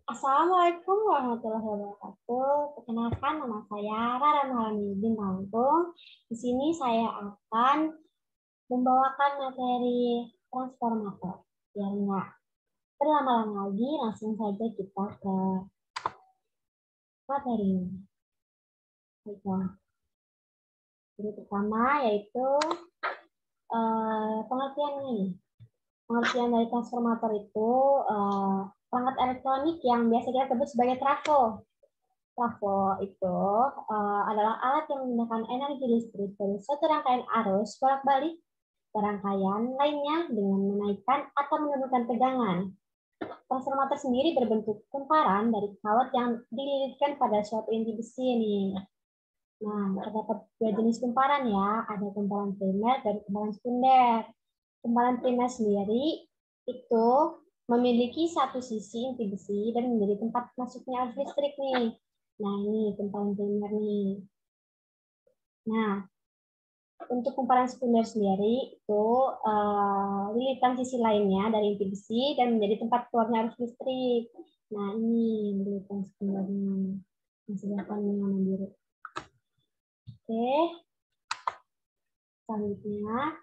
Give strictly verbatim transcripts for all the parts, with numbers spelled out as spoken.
Assalamualaikum warahmatullahi wabarakatuh. Perkenalkan, nama saya Rara Maharani Bintanggung. Di sini saya akan membawakan materi transformator. Biar nggak berlama-lama lagi, langsung saja kita ke materinya. Baiklah. Jadi pertama yaitu eh, pengertiannya nih. Pengertian dari transformator itu eh, perangkat elektronik yang biasa kita sebut sebagai trafo. Trafo itu uh, adalah alat yang menggunakan energi listrik dari suatu rangkaian arus bolak-balik ke rangkaian lainnya dengan menaikkan atau menurunkan tegangan. Transformator sendiri berbentuk kumparan dari kawat yang dililitkan pada suatu inti besi ini. Nah, terdapat dua jenis kumparan ya, ada kumparan primer dan kumparan sekunder. Kumparan primer sendiri itu memiliki satu sisi inti besi dan menjadi tempat masuknya arus listrik nih. Nah, ini kumparan primer nih. Nah, untuk kumparan sekunder sendiri itu uh, lilitan sisi lainnya dari inti besi dan menjadi tempat keluarnya arus listrik. Nah, ini lilitan sekundernya. Yang sebelah kanan yang warna biru. Oke. Selanjutnya,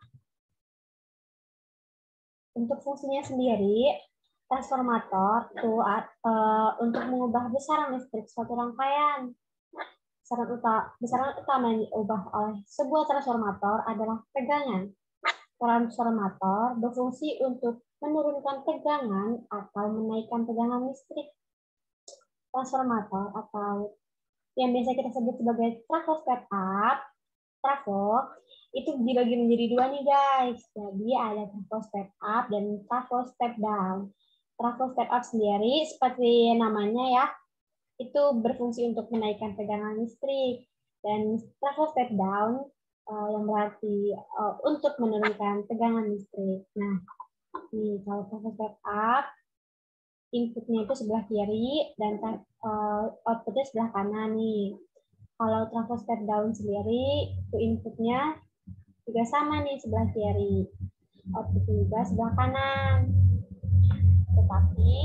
untuk fungsinya sendiri, transformator itu uh, untuk mengubah besaran listrik suatu rangkaian. Besaran utama, besaran utama yang diubah oleh sebuah transformator adalah tegangan. Transformator berfungsi untuk menurunkan tegangan atau menaikkan tegangan listrik. Transformator atau yang biasa kita sebut sebagai trafo step up, trafo itu dibagi menjadi dua nih guys. Jadi ada trafo step up dan trafo step down. Trafo step up sendiri seperti namanya ya, itu berfungsi untuk menaikkan tegangan listrik, dan trafo step down uh, yang berarti uh, untuk menurunkan tegangan listrik. Nah, nih kalau trafo step up inputnya itu sebelah kiri dan uh, outputnya sebelah kanan nih. Kalau trafo step down sendiri itu inputnya juga sama nih sebelah kiri, outputnya juga sebelah kanan. Tetapi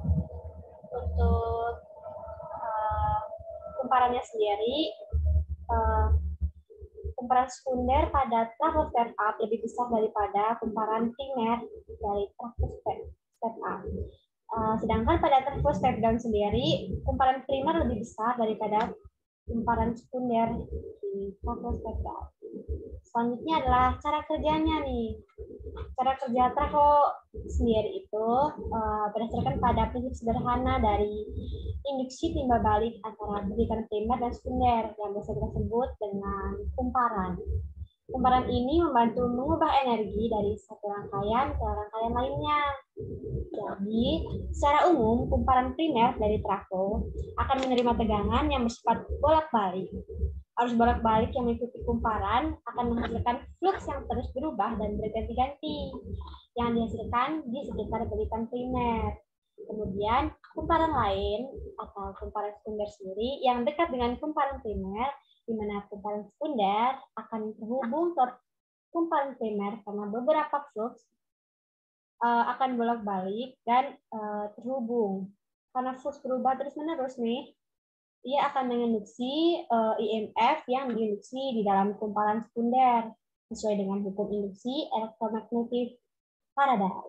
untuk uh, kumparannya sendiri, uh, kumparan sekunder pada trafo step up lebih besar daripada kumparan primer dari trafo step, step up. Uh, sedangkan pada trafo step down sendiri, kumparan primer lebih besar daripada kumparan sekunder di trafo step down. Selanjutnya adalah cara kerjanya nih. Cara kerja trafo sendiri itu uh, berdasarkan pada prinsip sederhana dari induksi timbal balik antara berikan primer dan sekunder yang biasa kita sebut dengan kumparan. Kumparan ini membantu mengubah energi dari satu rangkaian ke rangkaian lainnya. Jadi, secara umum, kumparan primer dari trafo akan menerima tegangan yang bersifat bolak-balik. Arus bolak-balik yang mengikuti kumparan akan menghasilkan flux yang terus berubah dan berganti-ganti yang dihasilkan di sekitar berikan primer. Kemudian, kumparan lain atau kumparan sekunder sendiri yang dekat dengan kumparan primer, di mana kumparan sekunder akan terhubung ke kumparan primer karena beberapa flux uh, akan bolak-balik dan uh, terhubung. Karena flux berubah terus-menerus nih, ia akan menginduksi uh, I M F yang diinduksi di dalam kumparan sekunder sesuai dengan hukum induksi elektromagnetik Faraday.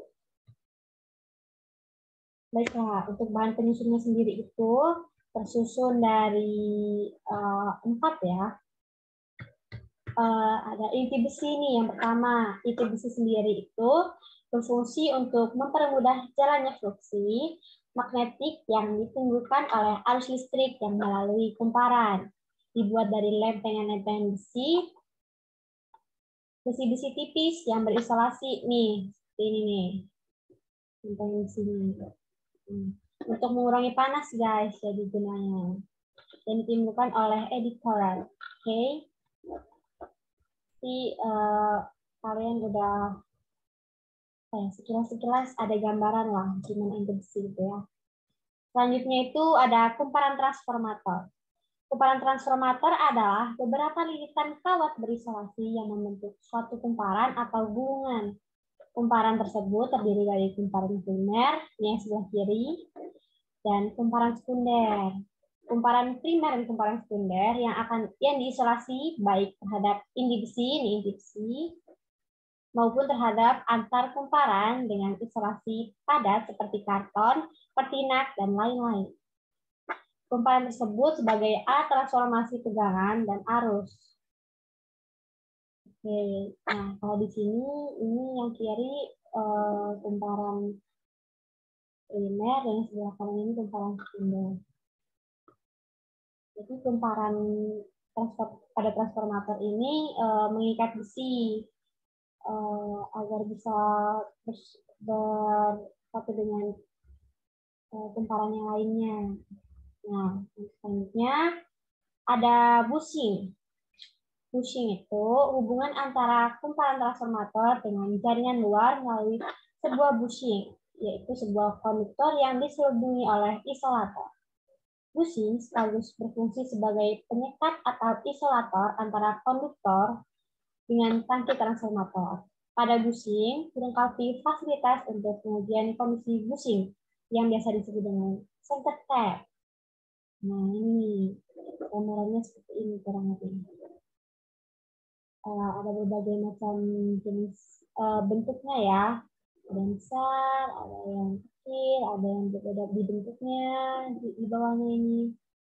Baiklah, untuk bahan penyusunnya sendiri itu tersusun dari uh, empat ya. Uh, ada inti besi nih yang pertama. Inti besi sendiri itu berfungsi untuk mempermudah jalannya fluksi magnetik yang ditimbulkan oleh arus listrik yang melalui kumparan. Dibuat dari lempengan-lempengan besi, besi-besi tipis yang berisolasi nih, seperti ini nih. Lempengan besi ini. Untuk mengurangi panas guys, jadi gunanya. Dan ditimbulkan oleh eddy current. Oke. Okay. Jadi uh, kalian udah eh, sekilas-sekilas ada gambaran lah gimana induksi gitu ya. Selanjutnya itu ada kumparan transformator. Kumparan transformator adalah beberapa lilitan kawat berisolasi yang membentuk suatu kumparan atau gulungan. Kumparan tersebut terdiri dari kumparan primer yang sebelah kiri, dan kumparan sekunder. Kumparan primer dan kumparan sekunder yang akan yang diisolasi baik terhadap indivisi, indivisi maupun terhadap antar kumparan dengan isolasi padat seperti karton, pertinak, dan lain-lain. Kumparan tersebut sebagai alat transformasi tegangan dan arus. Oke, nah kalau di sini ini yang kiri eh, kumparan primer dan sebelah kanan ini kumparan sekunder. Jadi kumparan transfer, pada transformator ini eh, mengikat besi eh, agar bisa bersatu dengan eh, kumparan yang lainnya. Nah, selanjutnya ada bushing. Bushing itu hubungan antara kumparan transformator dengan jaringan luar melalui sebuah bushing, yaitu sebuah konduktor yang diselubungi oleh isolator. Bushing sekaligus berfungsi sebagai penyekat atau isolator antara konduktor dengan tangki transformator. Pada bushing, dilengkapi fasilitas untuk pengujian kondisi bushing yang biasa disebut dengan center tap. Nah, ini gambarannya seperti ini kurang lebih. Uh, ada berbagai macam jenis uh, bentuknya ya. Ada yang besar, ada yang kecil, ada yang berbeda di bentuknya di, di bawahnya ini.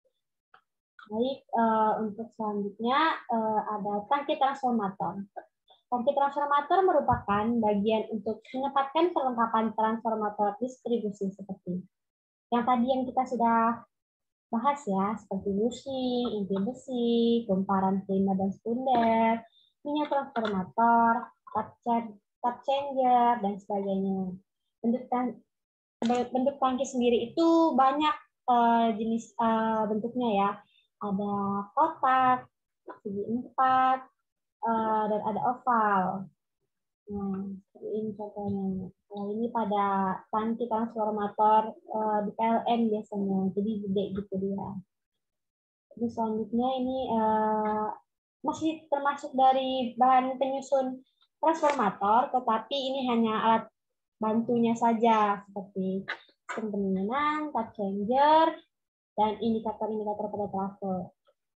Baik, uh, untuk selanjutnya uh, ada tangki transformator. Tangki transformator merupakan bagian untuk menempatkan perlengkapan transformator distribusi seperti yang tadi yang kita sudah bahas ya, seperti bushing, inti besi, kumparan primer dan sekunder, minyak transformator, tap changer, dan sebagainya. Bentuk, bentuk tangki sendiri itu banyak uh, jenis uh, bentuknya ya. Ada kotak, segi empat, uh, dan ada oval. Nah, ini contohnya. Nah, ini pada tangki transformator uh, di P L N biasanya, jadi gede gitu dia. Terus selanjutnya ini uh, masih termasuk dari bahan penyusun transformator, tetapi ini hanya alat bantunya saja, seperti sistem pendinginan, tap changer, dan indikator-indikator pada trafo.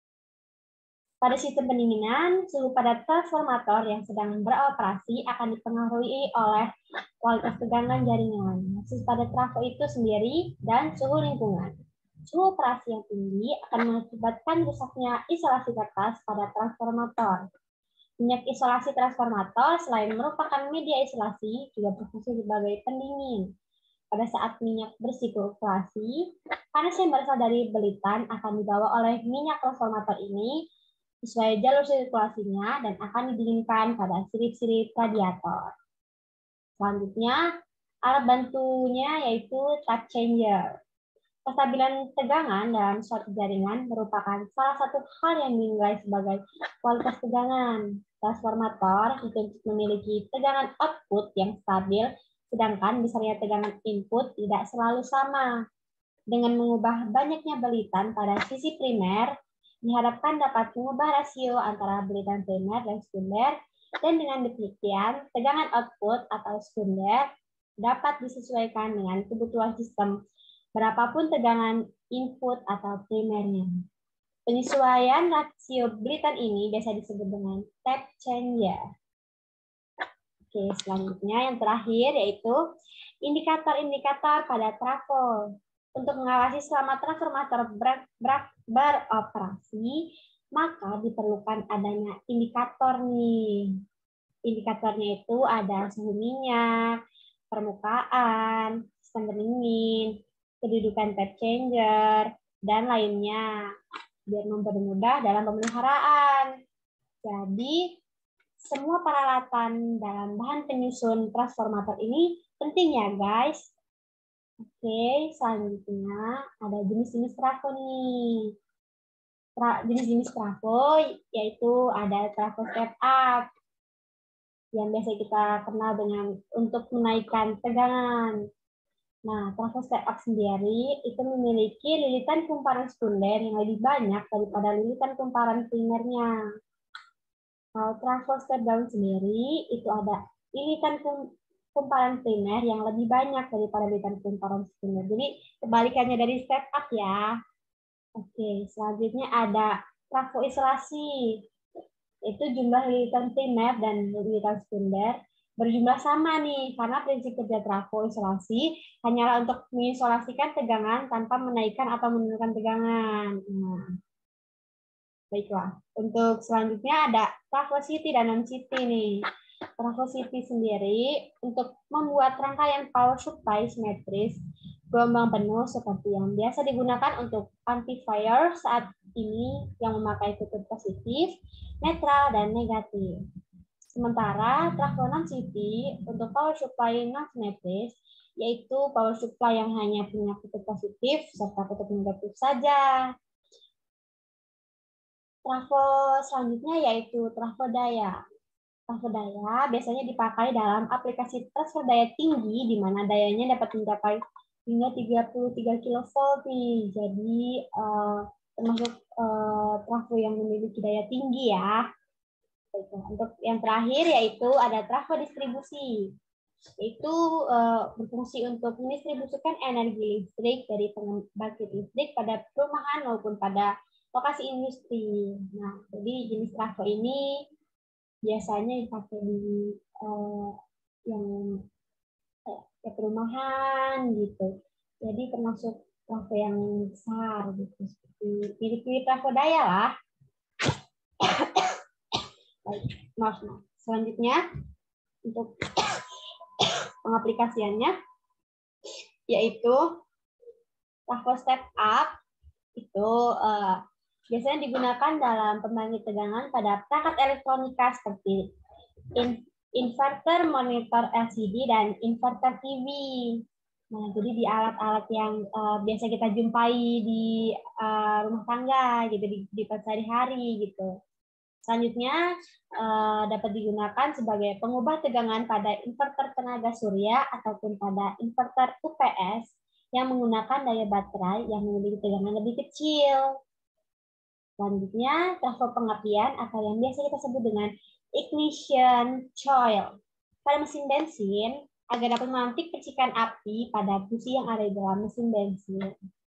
Pada sistem pendinginan, suhu pada transformator yang sedang beroperasi akan dipengaruhi oleh kualitas tegangan jaringan, suhu pada trafo itu sendiri, dan suhu lingkungan. Suhu operasi yang tinggi akan mengakibatkan rusaknya isolasi kertas pada transformator. Minyak isolasi transformator selain merupakan media isolasi, juga berfungsi sebagai pendingin. Pada saat minyak bersirkulasi, panas yang berasal dari belitan akan dibawa oleh minyak transformator ini sesuai jalur sirkulasinya dan akan didinginkan pada sirip-sirip radiator. Selanjutnya, alat bantunya yaitu tap changer. Kestabilan tegangan dalam suatu jaringan merupakan salah satu hal yang dinilai sebagai kualitas tegangan. Transformator itu memiliki tegangan output yang stabil, sedangkan besarnya tegangan input tidak selalu sama. Dengan mengubah banyaknya belitan pada sisi primer, diharapkan dapat mengubah rasio antara belitan primer dan sekunder, dan dengan demikian tegangan output atau sekunder dapat disesuaikan dengan kebutuhan sistem, berapapun tegangan input atau primernya. Penyesuaian rasio belitan ini biasa disebut dengan tap changer. Oke, selanjutnya yang terakhir yaitu indikator-indikator pada trafo. Untuk mengawasi selama transformator ber ber beroperasi, maka diperlukan adanya indikator nih. Indikatornya itu ada suhu minyak, permukaan, sistem pendingin, kedudukan tap changer, dan lainnya, biar mempermudah dalam pemeliharaan. Jadi, semua peralatan dalam bahan penyusun transformator ini penting ya guys. Oke, selanjutnya ada jenis-jenis trafo nih. Jenis-jenis trafo yaitu ada trafo step up yang biasa kita kenal dengan untuk menaikkan tegangan. Nah, trafo step up sendiri itu memiliki lilitan kumparan sekunder yang lebih banyak daripada lilitan kumparan primernya. Kalau trafo step down sendiri itu ada lilitan kumparan primer yang lebih banyak daripada militan kumparan sekunder. Jadi kebalikannya dari step up ya. Oke, selanjutnya ada trafo isolasi. Itu jumlah lilitan primer dan lilitan sekunder berjumlah sama nih, karena prinsip kerja trafo isolasi hanyalah untuk mengisolasikan tegangan tanpa menaikkan atau menurunkan tegangan. Nah, baiklah. Untuk selanjutnya ada trafo city dan non city nih. Trafo city sendiri untuk membuat rangkaian power supply simetris gelombang penuh seperti yang biasa digunakan untuk amplifier saat ini yang memakai kutub positif, netral, dan negatif. Sementara trafo non-city untuk power supply non-simetris, yaitu power supply yang hanya punya kutub positif serta kutub negatif saja. Trafo selanjutnya yaitu trafo daya. Trafo daya biasanya dipakai dalam aplikasi transfer daya tinggi, di mana dayanya dapat mencapai hingga tiga puluh tiga kilovolt nih. Jadi uh, termasuk uh, trafo yang memiliki daya tinggi ya. Untuk yang terakhir yaitu ada trafo distribusi. Itu uh, berfungsi untuk mendistribusikan energi listrik dari pembangkit listrik pada perumahan maupun pada lokasi industri. Nah, jadi jenis trafo ini biasanya dipakai di uh, yang ya, perumahan gitu. Jadi termasuk trafo yang besar gitu, seperti pilih-pilih trafo daya lah. Baik, maaf, maaf. Selanjutnya untuk pengaplikasiannya yaitu trafo step up itu uh, biasanya digunakan dalam pembangkit tegangan pada perangkat elektronika seperti in inverter, monitor L C D, dan inverter T V. Nah, jadi di alat-alat yang uh, biasa kita jumpai di uh, rumah tangga, gitu, di, di sehari-hari, gitu. Selanjutnya uh, dapat digunakan sebagai pengubah tegangan pada inverter tenaga surya ataupun pada inverter U P S yang menggunakan daya baterai yang memiliki tegangan lebih kecil. Selanjutnya, trafo pengapian atau yang biasa kita sebut dengan ignition coil pada mesin bensin agar dapat memantik percikan api pada busi yang ada di dalam mesin bensin.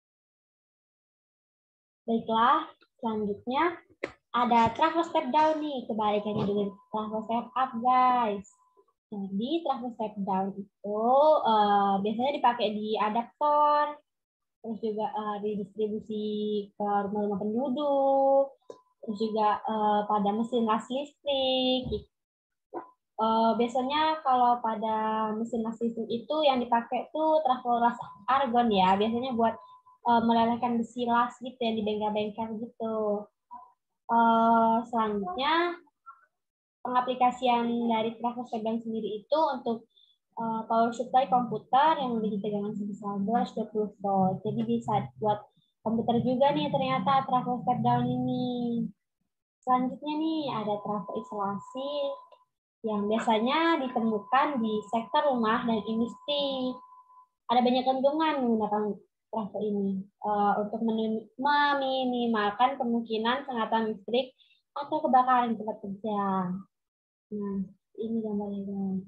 Baiklah, selanjutnya ada trafo step down nih, kebalikannya dengan trafo step up guys. Jadi trafo step down itu uh, biasanya dipakai di adaptor, terus juga uh, didistribusi ke rumah-rumah penduduk, terus juga uh, pada mesin las listrik. Uh, biasanya kalau pada mesin las listrik itu yang dipakai tuh trafo las argon ya, biasanya buat uh, melelehkan besi las gitu yang di bengkel-bengkel gitu. Uh, selanjutnya pengaplikasian dari trafo step down sendiri itu untuk uh, power supply komputer yang memiliki tegangan sebesar dua ratus dua puluh volt. Jadi bisa buat komputer juga nih ternyata trafo step down ini. Selanjutnya nih ada trafo isolasi yang biasanya ditemukan di sektor rumah dan industri. Ada banyak keuntungan menggunakan trafo ini uh, untuk meminimalkan kemungkinan sengatan listrik atau kebakaran di tempat kerja. Nah, ini gambarnya guys.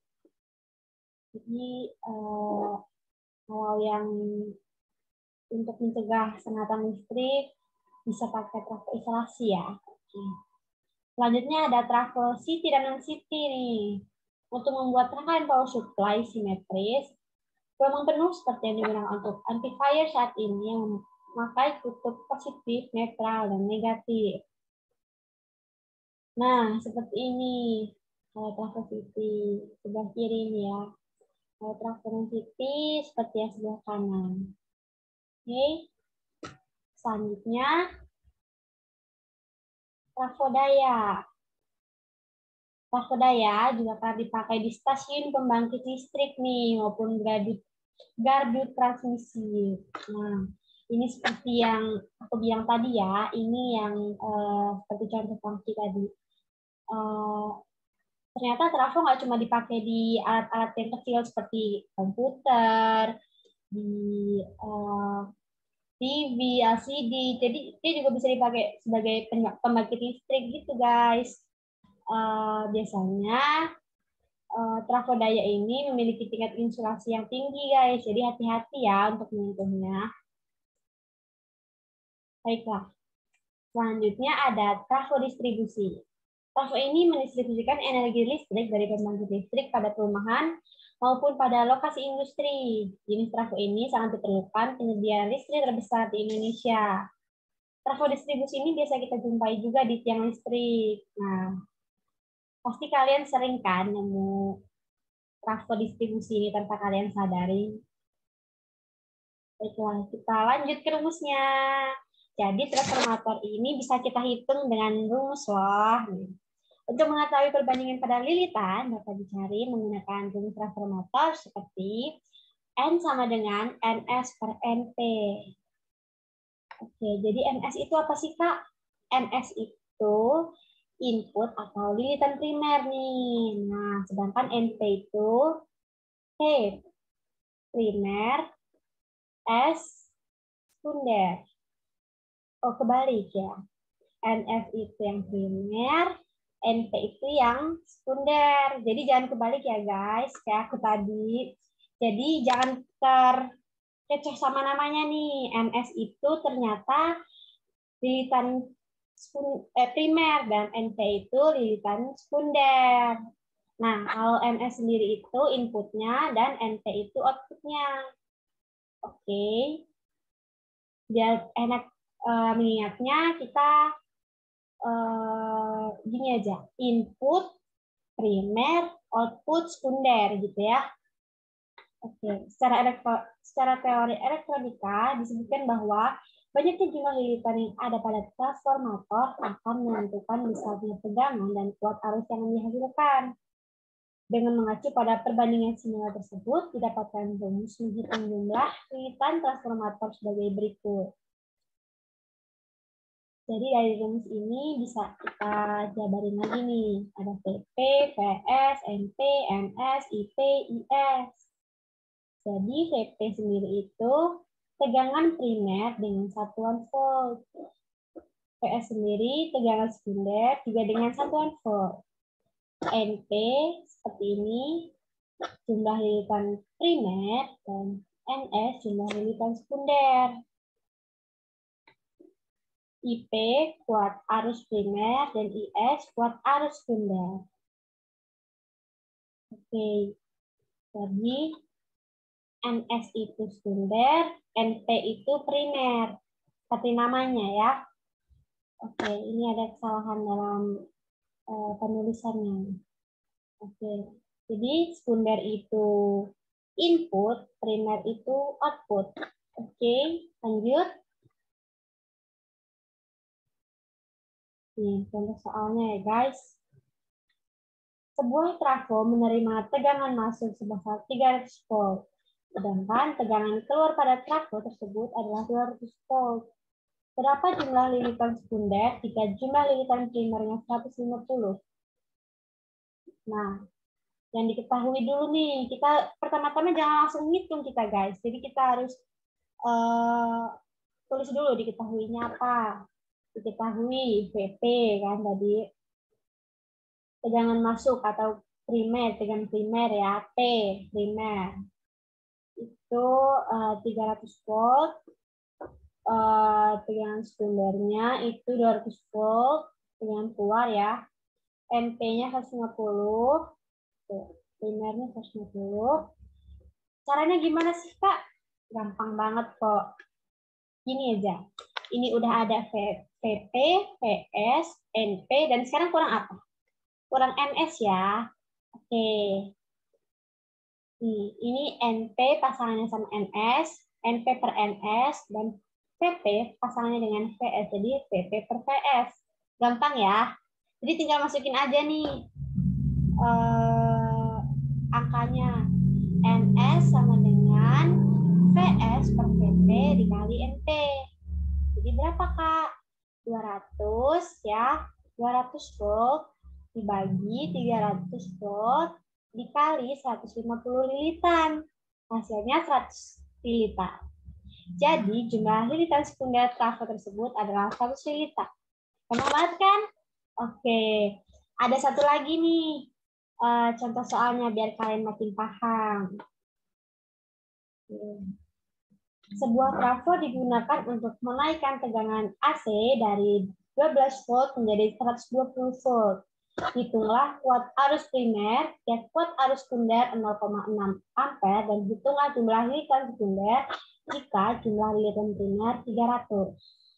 Jadi uh, kalau yang untuk mencegah sengatan listrik bisa pakai trafo isolasi ya. Oke. Selanjutnya ada trafo city dan non-city nih. Untuk membuat rangkaian power supply simetris, gelombang penuh seperti yang digunakan untuk amplifier saat ini yang memakai kutub positif, netral, dan negatif. Nah, seperti ini kalau trafo city sebelah kiri ini ya. Kalau trafo non-city seperti yang sebelah kanan. Oke. Selanjutnya trafo daya. Trafo daya juga akan dipakai di stasiun pembangkit listrik nih maupun gardu gardu transmisi. Nah, ini seperti yang aku bilang tadi ya, ini yang uh, seperti contoh fungsi tadi. Uh, ternyata trafo nggak cuma dipakai di alat-alat yang kecil seperti komputer, di uh, T V, L C D, jadi dia juga bisa dipakai sebagai pembangkit listrik gitu guys. Uh, biasanya uh, trafo daya ini memiliki tingkat insulasi yang tinggi, guys. Jadi hati-hati ya untuk menyentuhnya. Baiklah. Selanjutnya ada trafo distribusi. Trafo ini mendistribusikan energi listrik dari pembangkit listrik pada perumahan maupun pada lokasi industri. Jenis trafo ini sangat diperlukan penyedia listrik terbesar di Indonesia. Trafo distribusi ini biasa kita jumpai juga di tiang listrik. Nah, pasti kalian sering kan nemu trafo distribusi ini tanpa kalian sadari. Baiklah, kita lanjut ke rumusnya. Jadi transformator ini bisa kita hitung dengan rumus loh. Untuk mengetahui perbandingan pada lilitan dapat dicari menggunakan rumus transformator seperti N sama dengan N S per N P. Oke, jadi N S itu apa sih, Kak? N S itu input atau lilitan primer nih. Nah, sedangkan N P itu P primer, S sekunder. Oh, kebalik ya. N S itu yang primer, N P itu yang sekunder. Jadi jangan kebalik ya guys, kayak aku tadi. Jadi jangan terkecoh sama namanya nih. N S itu ternyata lilitan eh, primer dan N P itu lilitan sekunder. Nah, kalau N S sendiri itu inputnya dan N P itu outputnya. Oke. Biar enak uh, mengingatnya, kita uh, gini aja, input primer, output sekunder gitu ya. Oke, secara elektro, secara teori elektronika disebutkan bahwa banyaknya jumlah lilitan yang ada pada transformator akan menentukan besarnya tegangan dan kuat arus yang dihasilkan. Dengan mengacu pada perbandingan semula tersebut, didapatkan rumus menghitung jumlah lilitan transformator sebagai berikut. Jadi dari rumus ini bisa kita jabarin lagi nih. Ada V P, V S, N P, M S, I P, I S. Jadi V P sendiri itu tegangan primer dengan satuan volt. V S sendiri tegangan sekunder juga dengan satuan volt. N P seperti ini, jumlah lilitan primer, dan N S jumlah lilitan sekunder. I P kuat arus primer dan I S kuat arus sekunder. Oke, jadi N S itu sekunder, N P itu primer, seperti namanya ya. Oke, ini ada kesalahan dalam uh, penulisannya. Oke, jadi sekunder itu input, primer itu output. Oke, lanjut. Nih, contoh soalnya ya guys. Sebuah trafo menerima tegangan masuk sebesar tiga ratus volt. Sedangkan tegangan keluar pada trafo tersebut adalah dua ratus volt. Berapa jumlah lilitan sekunder jika jumlah lilitan primernya seratus lima puluh? Nah, yang diketahui dulu nih, kita pertama-tama jangan langsung ngitung kita guys. Jadi kita harus uh, tulis dulu diketahuinya apa. Diketahui V P kan tadi. Tegangan masuk atau primer, tegangan primer ya, P primer. Itu uh, tiga ratus volt. Uh, tegangan sekundernya itu dua ratus volt, tegangan keluar ya. N P-nya seratus lima puluh. Tuh, primernya seratus lima puluh. Caranya gimana sih, Kak? Gampang banget kok. Gini aja. Ini udah ada V P, V S, N P, dan sekarang kurang apa? Kurang M S ya. Oke. Nih, ini N P pasangannya sama N S, N P per N S, dan V P pasangannya dengan V S. Jadi V P per V S. Gampang ya. Jadi tinggal masukin aja nih uh, angkanya. N S sama dengan V S per V P dikali N P. Jadi berapa, Kak? dua ratus ya. dua ratus volt dibagi tiga ratus volt dikali seratus lima puluh lilitan. Hasilnya seratus lilitan. Jadi jumlah lilitan sekunder trafo tersebut adalah seratus lilitan. Gampang banget kan? Oke. Ada satu lagi nih. uh, contoh soalnya biar kalian makin paham. Sebuah trafo digunakan untuk menaikkan tegangan A C dari dua belas volt menjadi seratus dua puluh volt. Hitunglah kuat arus primer dan kuat arus sekunder nol koma enam ampere dan hitunglah jumlah lilitan sekunder jika jumlah lilitan primer tiga ratus.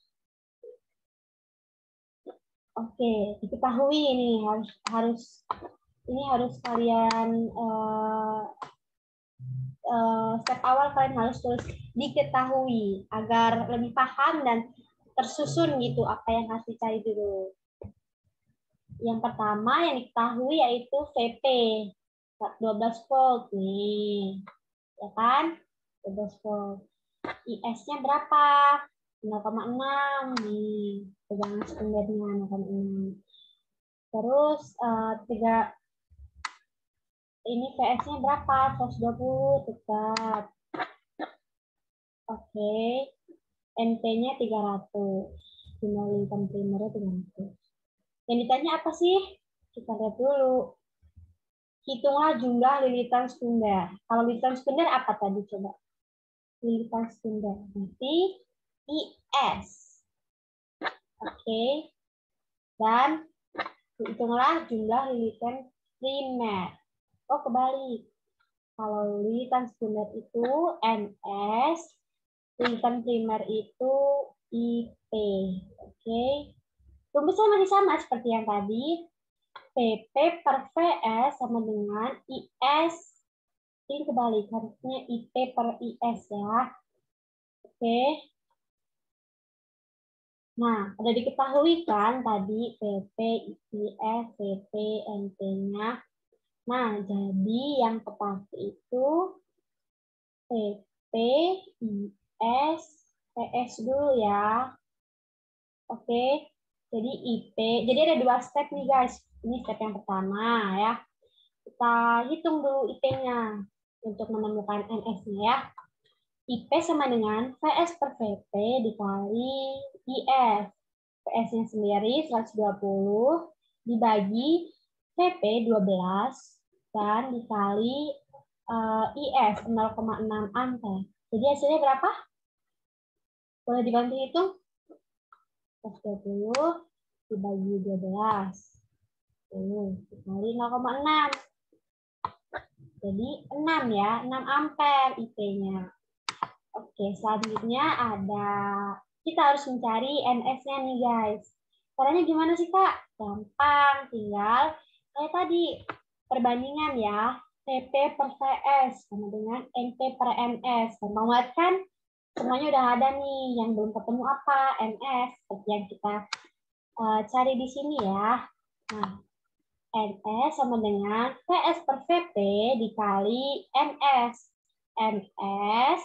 Oke, diketahui ini harus harus ini harus kalian uh, uh, step awal kalian harus terus diketahui agar lebih paham dan tersusun gitu apa yang harus dicari dulu. Yang pertama yang diketahui yaitu V P dua belas volt nih, ya kan? dua belas volt. I S-nya berapa? nol koma enam nih, tegangan sekundernya nol koma enam. Terus uh, tiga ini V S-nya berapa? seratus dua puluh tetap. Oke. N P-nya tiga ratus. Jumlah lilitan primernya tiga ratus. Yang ditanya apa sih? Kita lihat dulu. Hitunglah jumlah lilitan sekunder. Kalau lilitan sekunder apa tadi coba? Lilitan sekunder. Nanti I S. Oke. Dan hitunglah jumlah lilitan primer. Oh, kebalik. Kalau lilitan sekunder itu N S, lilitan primer itu I P. Oke. Rumusnya masih sama seperti yang tadi. P P per V S sama dengan I S. Ini kebalik, harusnya I P per I S ya. Oke. Nah, udah diketahui kan tadi P P, I S, V P, N P-nya. Nah, jadi yang kepake itu P P, I S, P S dulu ya. Oke. Jadi I P, jadi ada dua step nih guys. Ini step yang pertama ya. Kita hitung dulu I P-nya untuk menemukan N S-nya ya. I P sama dengan V S per V P dikali I S. V S-nya sendiri seratus dua puluh dibagi V P dua belas dan dikali uh, I S nol koma enam ampere. Jadi hasilnya berapa? Boleh dibantu hitung? seratus dua puluh dibagi dua belas. Uh, dikali nol koma enam. Jadi enam ya, enam ampere I P-nya. Oke, selanjutnya ada kita harus mencari N S-nya nih guys. Caranya gimana sih Kak? Gampang, tinggal kayak tadi perbandingan ya. T P per V S sama dengan N P per N S. Gampang banget kan? Semuanya udah ada nih. Yang belum ketemu apa? N S. Seperti yang kita uh, cari di sini ya. Nah, N S sama dengan V S per V P dikali N S. N S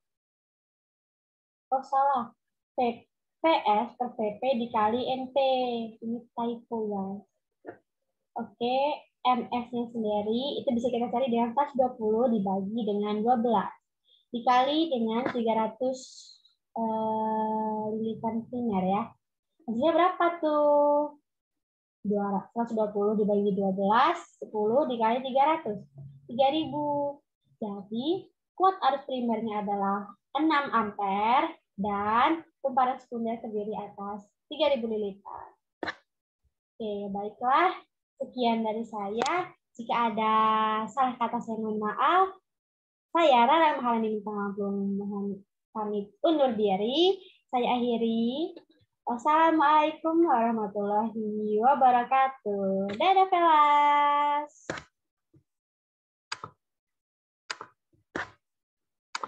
Oh salah, P S per V P dikali N P. Ini typo ya. Oke, M S-nya sendiri itu bisa kita cari dengan seratus dua puluh dibagi dengan dua belas. Dikali dengan tiga ratus eh, lilitan primer ya. Hasilnya berapa tuh? seratus dua puluh dibagi dua belas, sepuluh dikali tiga ratus. tiga ribu. Jadi, kuat arus primernya adalah enam ampere. Dan kumparan sekunder terdiri atas tiga ribu lilitan. Oke, baiklah. Sekian dari saya. Jika ada salah kata saya mohon maaf. Saya Rara Mahalani minta maaf, mohon pamit undur diri. Saya akhiri. Wassalamualaikum warahmatullahi wabarakatuh. Dadah, Velas.